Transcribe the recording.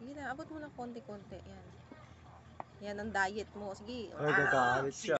Sige na, abot mo ng konti-konti. Yan. Yan ang diet mo. Sige. Ay, gagalit siya.